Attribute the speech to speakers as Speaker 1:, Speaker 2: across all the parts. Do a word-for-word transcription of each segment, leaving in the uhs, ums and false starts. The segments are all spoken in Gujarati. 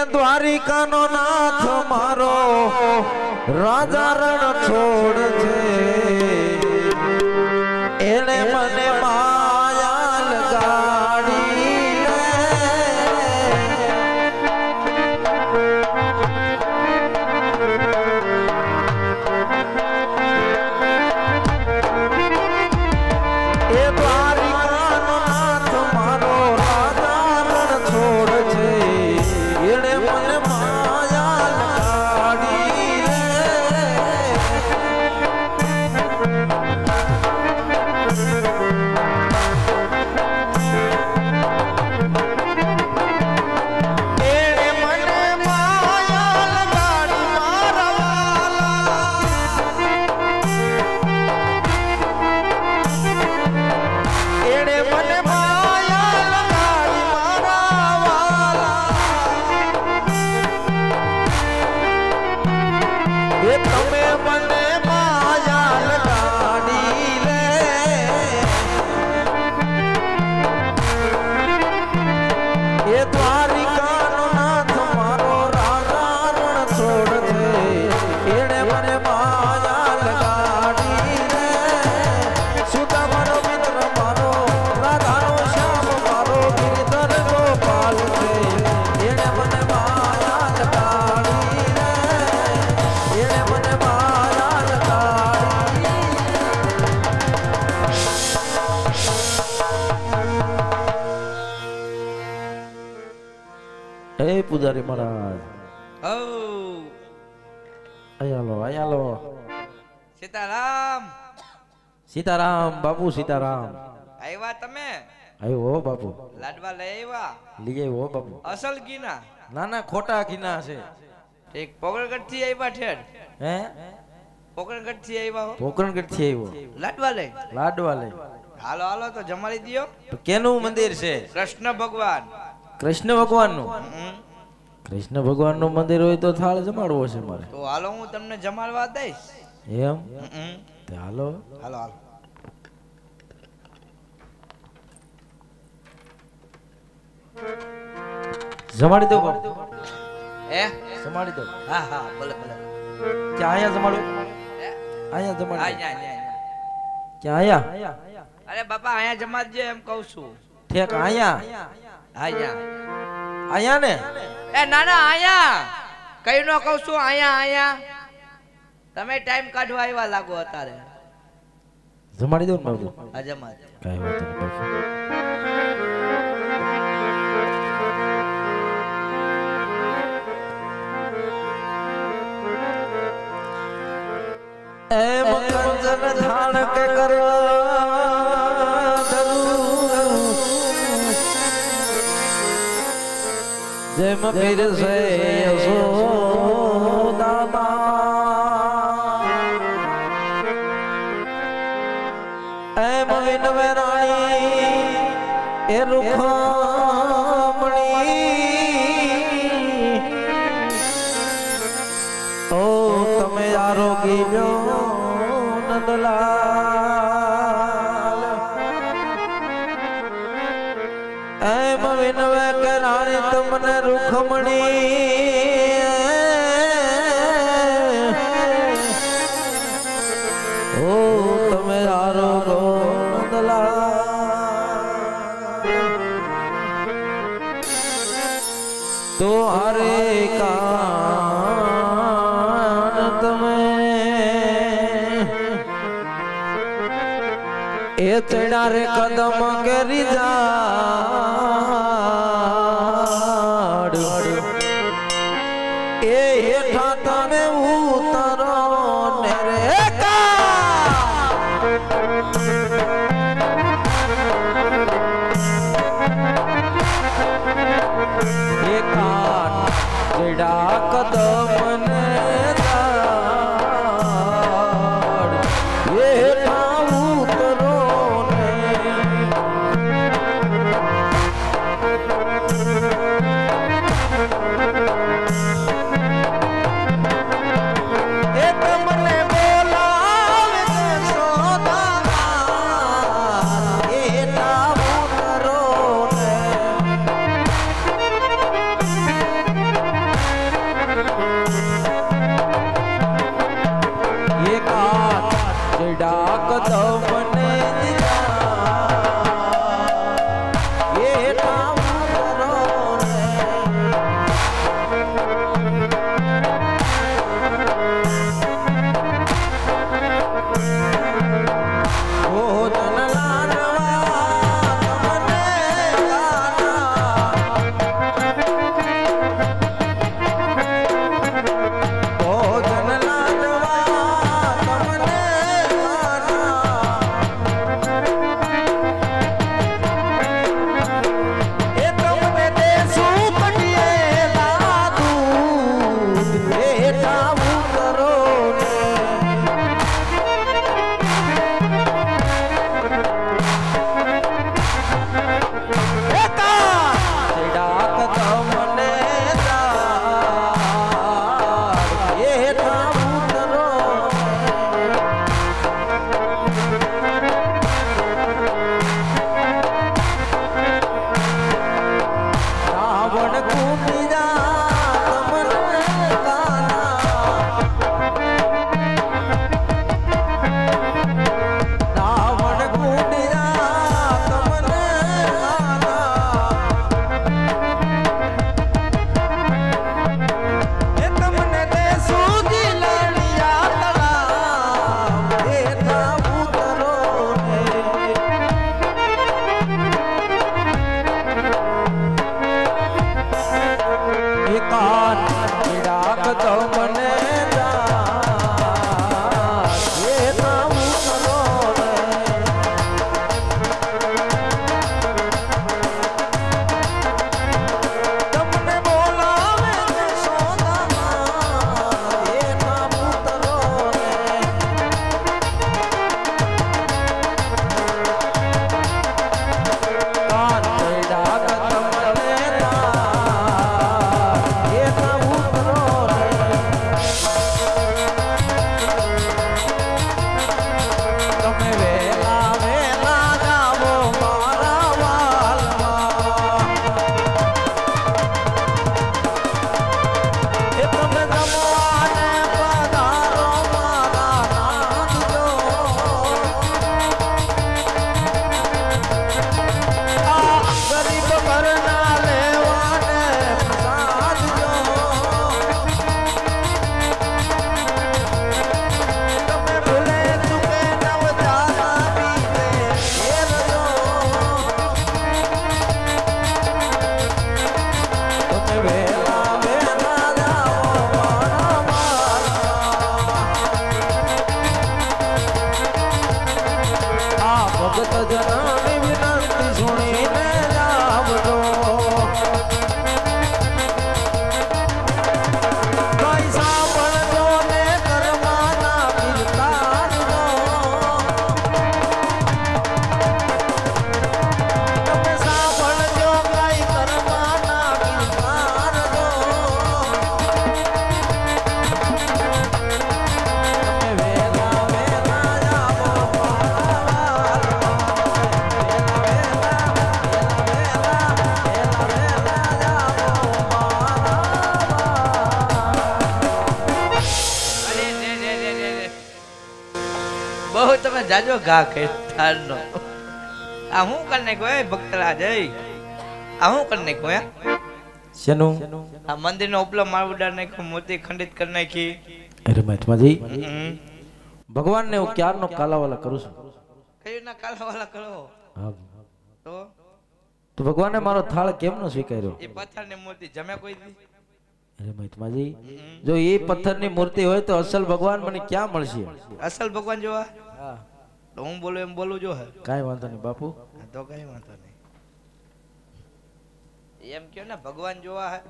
Speaker 1: દ્વારિકાનો નાથ મારો રાજા રણ છોડ છે એને મને માયા લગાડી એ દ્વારિકાનો નાથ મારો રાજા રણ છોડ છે એને મને માયા લગાડી પૂજારી મહારાજ
Speaker 2: ઓ
Speaker 1: આયાલો આયાલો
Speaker 2: સીતારામ
Speaker 1: સીતારામ બાપુ સીતારામ
Speaker 2: આવ્યા તમે
Speaker 1: આવ્યો હો બાપુ
Speaker 2: લાડવા લઈ આવ્યા
Speaker 1: લઈ આવ્યો હો બાપુ
Speaker 2: અસલ ઘીના
Speaker 1: ના ના ખોટા ઘીના છે
Speaker 2: એક પોકરગઢ થી આવ્યા ઠેઠ
Speaker 1: હે
Speaker 2: પોકરગઢ થી આવ્યા હો
Speaker 1: પોકરણગઢ થી આવ્યો
Speaker 2: લાડવા લઈ
Speaker 1: લાડવા લઈ
Speaker 2: હાલો હાલો તો જમાડી દિયો
Speaker 1: તો કેનું મંદિર છે
Speaker 2: કૃષ્ણ ભગવાન
Speaker 1: કૃષ્ણ ભગવાન નું
Speaker 2: હમ.
Speaker 1: કૃષ્ણ ભગવાન નું મંદિર હોય તો થાળ જમાડવો છે મારે
Speaker 2: તો હાલો હું તમને જમાડવા દઈશ
Speaker 1: એમ
Speaker 2: હમ.
Speaker 1: તે હાલો
Speaker 2: હાલો હાલો
Speaker 1: જમાડી દો બાપુ
Speaker 2: એ
Speaker 1: જમાડી દો
Speaker 2: હા હા ભલે ભલે
Speaker 1: ક્યાં આયા જમાડો
Speaker 2: હે?
Speaker 1: આયા જમાડી
Speaker 2: આયા આયા
Speaker 1: ક્યાં આયા
Speaker 2: અરે બાપા અહીંયા જમાડજે એમ કહું છું
Speaker 1: ઠેક આયા
Speaker 2: આયા
Speaker 1: આયા ને
Speaker 2: એ ના ના આયા કઈ નો કહું છું આયા આયા તમે ટાઈમ કાઢવા આવ્યા લાગો અત્યારે
Speaker 1: જમાડી દો ને બાપુ
Speaker 2: આ જમાડ
Speaker 1: કઈ વાત નહીં બાપુ એ મકરજન ધાણ કે કરવા જેમ પીર સે યશોદામાં એમ વિનવે રાણી એ રૂખમણી ઓ તમે આરોગી લ્યો નંદલાલ એમ વિનવે કે રાણી તમને રૂખમણી ઓ તમે આરોગો નંદલાલ તો હરે કાન તમે એ ચડા રે કદમ કરી જાડ એ હેઠા તમે ઉતરો ને રે એ કાન ચડા કદમ ને જાડ એ હેઠા ઉતરો ને ચડા કદમ મને એ નામ કરો ઓ જનલા નવા તમને ઓ જનલા
Speaker 2: બહુ તમે જાજો ઘા ખેતાર નો આ હું કર નાખ્યો એ ભક્તરાજ એ આ હું કર નાખ્યો હે
Speaker 1: શેનું
Speaker 2: આ મંદિર નો ઉપલો માળ ઉડાડ નાખ્યો મૂર્તિ ખંડિત કરી નાખી
Speaker 1: અરે મહાત્માજી ભગવાન ને હું ક્યારનો કાલાવાલા કરું છું
Speaker 2: કયું ના કાલાવાલા કરો
Speaker 1: હા
Speaker 2: તો
Speaker 1: તો ભગવાને મારો થાળ કેમ નો સ્વીકાર્યો
Speaker 2: એ પથ્થર ની મૂર્તિ જમે કોઈ દી
Speaker 1: અરે મહાત્માજી જો એ પથ્થર ની મૂર્તિ હોય તો અસલ ભગવાન મને ક્યાં મળશે
Speaker 2: અસલ ભગવાન જોવા
Speaker 1: હા
Speaker 2: તો હું બોલું એમ બોલું જો હે
Speaker 1: કાઈ વાંધો નહીં બાપુ
Speaker 2: તો કઈ વાંધો નહીં એમ કયો ને ભગવાન જોવા હે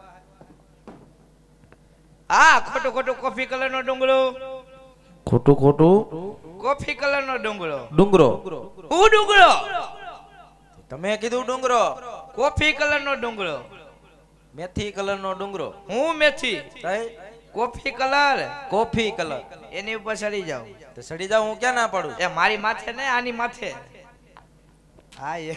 Speaker 2: હા ખોટું ખોટું કોફી કલર નો ડુંગળો
Speaker 1: ખોટું ખોટું
Speaker 2: કોફી કલર નો ડુંગળો
Speaker 1: ડુંગરો
Speaker 2: હું ડુંગળો
Speaker 1: તમે કીધું ડુંગરો
Speaker 2: કોફી કલર નો ડુંગળો
Speaker 1: મેથી કલર નો ડુંગરો
Speaker 2: હું મેથી કોફી કલર
Speaker 1: કોફી કલર
Speaker 2: એની ઉપર ચડી જાવ
Speaker 1: તો સડી જાવ હું ક્યાં ના પાડું
Speaker 2: એ મારી માથે ને આની માથે હા એ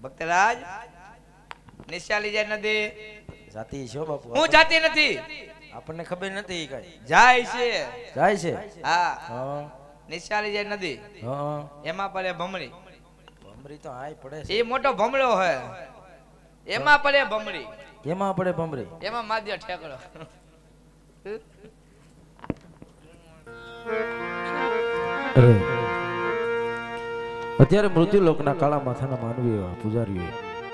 Speaker 2: ભક્તરાજ નિશાલી જાય નથી
Speaker 1: જાતી છો બાપુ
Speaker 2: હું જાતી નથી
Speaker 1: આપણને ખબર નથી કઈ
Speaker 2: જાય છે
Speaker 1: જાય છે
Speaker 2: હા
Speaker 1: હા
Speaker 2: નિશાળી જાય નદી
Speaker 1: હા
Speaker 2: એમાં પડે ભમરી
Speaker 1: ભમરી તો આય પડે છે
Speaker 2: એ મોટો ભમરો હે એમાં પડે ભમરી
Speaker 1: એમાં પડે ભમરી
Speaker 2: એમાં માધ્ય ઠેકડો
Speaker 1: અરે અત્યારે મૃત્યુ લોકના કાળા માથાના માનવીઓ પૂજારીઓ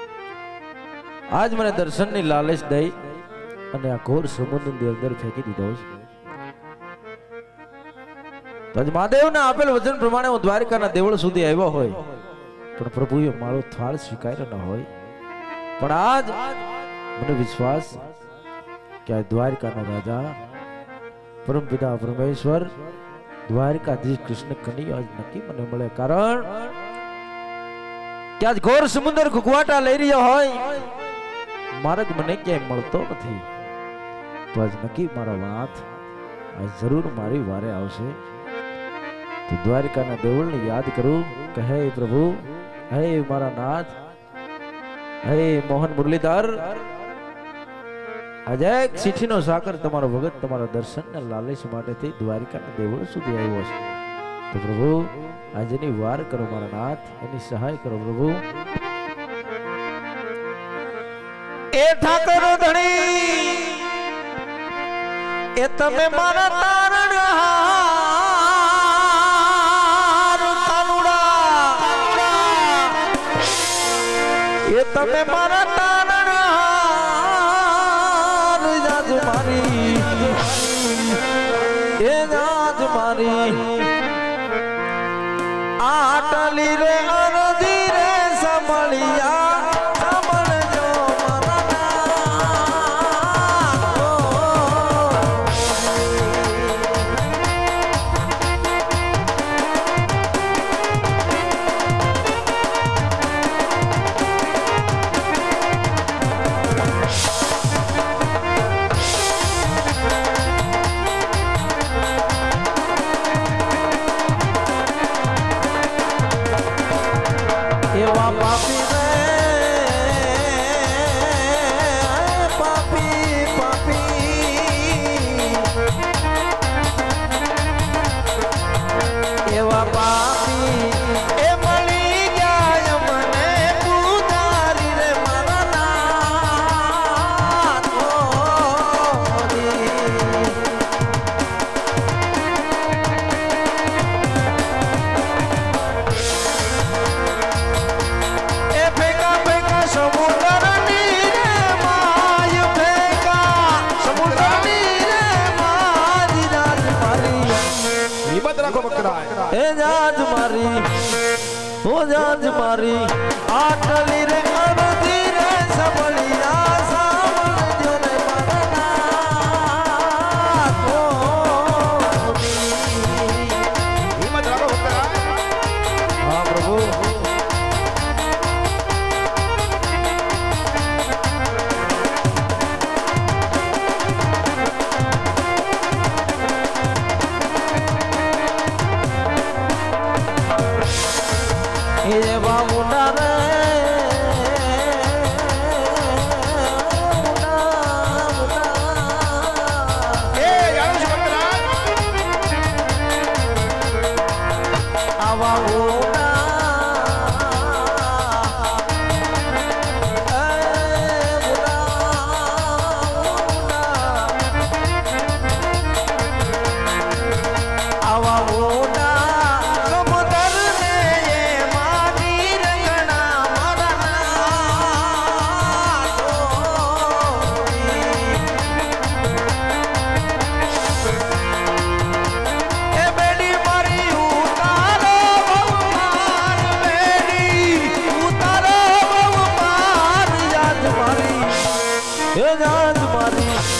Speaker 1: આજ મને દર્શનની લાલચ દઈ અને આ ઘોર સમુદ્રની અંદર ફેંકી દીધો છે. તો આજ મહાદેવના આપેલ વચન પ્રમાણે હું દ્વારકાના દેવળ સુધી આવ્યો હોય પણ પ્રભુએ મારો થાળ સ્વીકાર્યો ન હોય પણ આજ મને વિશ્વાસ કે આ દ્વારકાના રાજા પરમપિતા પરમેશ્વર દ્વારકાધીશ કૃષ્ણ કનૈયો આજ નક્કી મને મળે કારણ કે આજ ઘોર સમુદ્ર ઘુઘવાટા લઈ રહ્યો હોય માર્ગ મને ક્યાંય મળતો નથી તો આજ નક્કી મારો વાત આજ જરૂર મારી વારે આવશે તો દ્વારકાના દેવળને યાદ કરું કે હે પ્રભુ હે મારા નાથ હે મોહન મુરલીધર આજે એક ચીઠીનો સાકર તમારો ભગત તમારા દર્શનના લાલચ માટેથી દ્વારકાના દેવળ સુધી આવ્યો છે તો પ્રભુ આજની વાર કરો મારા નાથ એની સહાય કરો પ્રભુ.
Speaker 3: એ ઠાકર ધણી એ તમે મારા તારણ હાર કાનુડા એ તમે મારા તારણ હાર જાજ મારી એ જાજ મારી આટલી રે અરજી રે સંભળિયા એવા પાપી રે પાપી પાપી એવા પાપી એ મળી ગયા મને પૂજારી રે મારા નાથ એ જાજ મારી હો જાજ મારી આટલી રે અરજી રે સંભળિયા સાંભળજો રે મારા નાથ હિંમત રાખો બકરા.
Speaker 1: હા પ્રભુ
Speaker 3: એ બાબુડા રે એ જાણો છો બકરા આવા